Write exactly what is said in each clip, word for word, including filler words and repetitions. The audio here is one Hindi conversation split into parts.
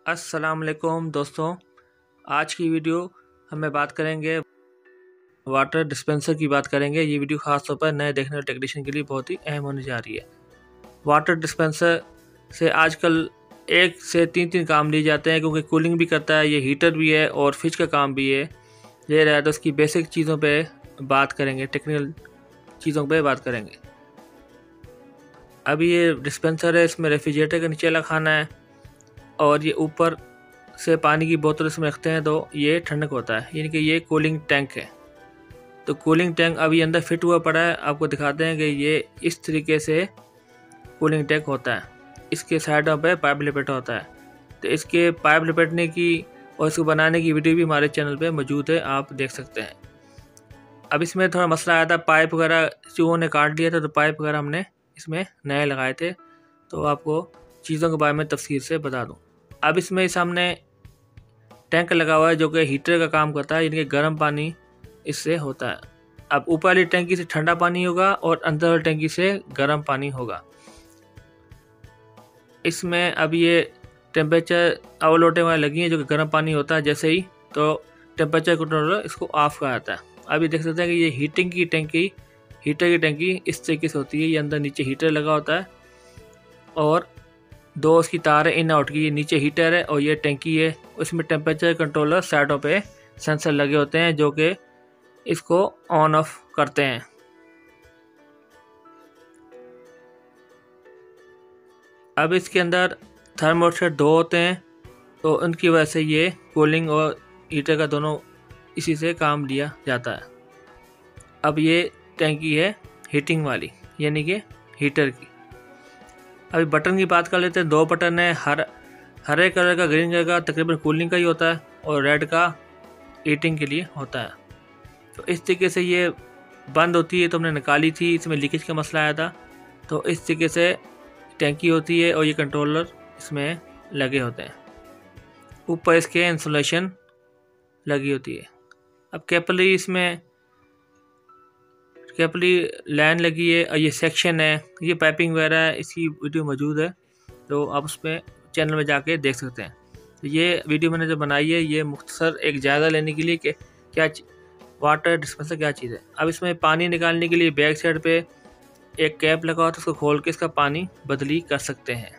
अस्सलाम वालेकुम दोस्तों, आज की वीडियो हमें बात करेंगे वाटर डिस्पेंसर की बात करेंगे। ये वीडियो ख़ास तौर पर नए देखने वाले टेक्नीशियन के लिए बहुत ही अहम होने जा रही है। वाटर डिस्पेंसर से आजकल एक से तीन तीन काम लिए जाते हैं, क्योंकि कूलिंग भी करता है, ये हीटर भी है और फ्रिज का काम भी है। ये रहा तो उसकी बेसिक चीज़ों पे बात करेंगे, टेक्निकल चीज़ों पे बात करेंगे। अभी ये डिस्पेंसर है, इसमें रेफ्रिजरेटर का नीचे वाला खाना है और ये ऊपर से पानी की बोतल इसमें रखते हैं तो ये ठंडक होता है, यानी कि ये कूलिंग टैंक है। तो कूलिंग टैंक अभी अंदर फिट हुआ पड़ा है, आपको दिखाते हैं कि ये इस तरीके से कूलिंग टैंक होता है। इसके साइडों पे पाइप लपेटा होता है। तो इसके पाइप लपेटने की और इसको बनाने की वीडियो भी हमारे चैनल पे मौजूद है, आप देख सकते हैं। अब इसमें थोड़ा मसला आया था, पाइप वगैरह चूहों ने काट लिया था, तो पाइप वगैरह हमने इसमें नए लगाए थे। तो आपको चीज़ों के बारे में तफसील से बता दूँ। अब इसमें सामने टैंक लगा हुआ है जो कि हीटर का काम करता है, यानी कि गर्म पानी इससे होता है। अब ऊपर वाली टैंकी से ठंडा पानी होगा और अंदर वाली टैंकी से गर्म पानी होगा। इसमें अब ये टेम्परेचर अवलोटे वाली लगी है जो कि गर्म पानी होता है, जैसे ही तो टेम्परेचर कंट्रोलर इसको ऑफ कर आता है। अभी देख सकते हैं कि ये हीटिंग की टैंकी, हीटर की टैंकी इस तरीके से होती है। ये अंदर नीचे हीटर लगा होता है और दो उसकी तार है इन आउट की, ये नीचे हीटर है और ये टैंकी है। उसमें टेम्परेचर कंट्रोलर साइडों पे सेंसर लगे होते हैं जो कि इसको ऑन ऑफ करते हैं। अब इसके अंदर थर्मोस्टेट दो होते हैं, तो उनकी वजह से ये कूलिंग और हीटर का दोनों इसी से काम लिया जाता है। अब ये टैंकी है हीटिंग वाली, यानी कि हीटर की। अभी बटन की बात कर लेते हैं। दो बटन है, हर हरे कलर का, ग्रीन कलर का तकरीबन कूलिंग का ही होता है और रेड का हीटिंग के लिए होता है। तो इस तरीके से ये बंद होती है, तो हमने निकाली थी, इसमें लीकेज का मसला आया था। तो इस तरीके से टैंकी होती है और ये कंट्रोलर इसमें लगे होते हैं। ऊपर इसके इंसुलेशन लगी होती है। अब कैपिलरी, इसमें कैपिलरी लाइन लगी है और ये सेक्शन है, ये पाइपिंग वगैरह है, इसकी वीडियो मौजूद है, तो आप उस पर चैनल में जाके देख सकते हैं। तो ये वीडियो मैंने जो बनाई है ये मुख्तसर एक जायज़ा लेने के लिए कि क्या वाटर डिस्पेंसर क्या चीज़ है। अब इसमें पानी निकालने के लिए बैक साइड पे एक कैप लगा होता है, उसको खोल के इसका पानी बदली कर सकते हैं।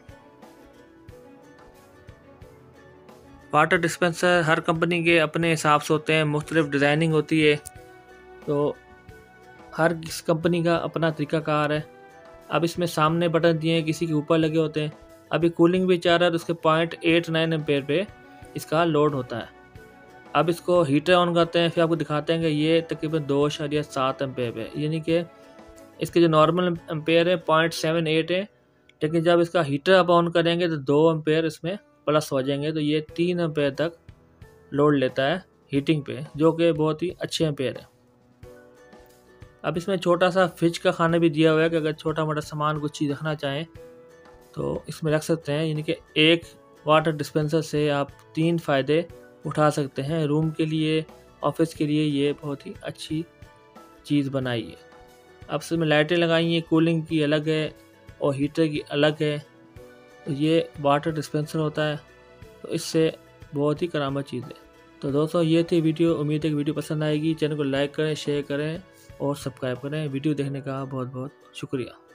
वाटर डिस्पेंसर हर कंपनी के अपने हिसाब से होते हैं, मुख्तलिफ डिज़ाइनिंग होती है, तो हर किस कंपनी का अपना तरीक़ाकार है। अब इसमें सामने बटन दिए हैं, किसी के ऊपर लगे होते हैं। अभी कूलिंग भी चाह रहा है तो उसके पॉइंट एट नाइन एम्पेयर पे इसका लोड होता है। अब इसको हीटर ऑन करते हैं, फिर आपको दिखाते हैं कि ये तकरीबन दो या सात एम्पेयर पे, यानी कि इसके जो नॉर्मल एम्पेयर है पॉइंट सेवन एट है, लेकिन जब इसका हीटर आप ऑन करेंगे तो दो एम्पेयर इसमें प्लस हो जाएंगे, तो ये तीन एम्पेयर तक लोड लेता है हीटिंग पे, जो कि बहुत ही अच्छे एम्पेयर है। अब इसमें छोटा सा फ्रिज का खाना भी दिया हुआ है कि अगर छोटा मोटा सामान कुछ चीज़ रखना चाहें तो इसमें रख सकते हैं, यानी कि एक वाटर डिस्पेंसर से आप तीन फ़ायदे उठा सकते हैं। रूम के लिए, ऑफिस के लिए ये बहुत ही अच्छी चीज़ बनाई है। अब इसमें लाइटें लगाई हैं, कूलिंग की अलग है और हीटर की अलग है। तो ये वाटर डिस्पेंसर होता है, तो इससे बहुत ही करामत चीज़ है। तो दोस्तों ये थी वीडियो, उम्मीद है कि वीडियो पसंद आएगी। चैनल को लाइक करें, शेयर करें और सब्सक्राइब करें। वीडियो देखने का बहुत बहुत शुक्रिया।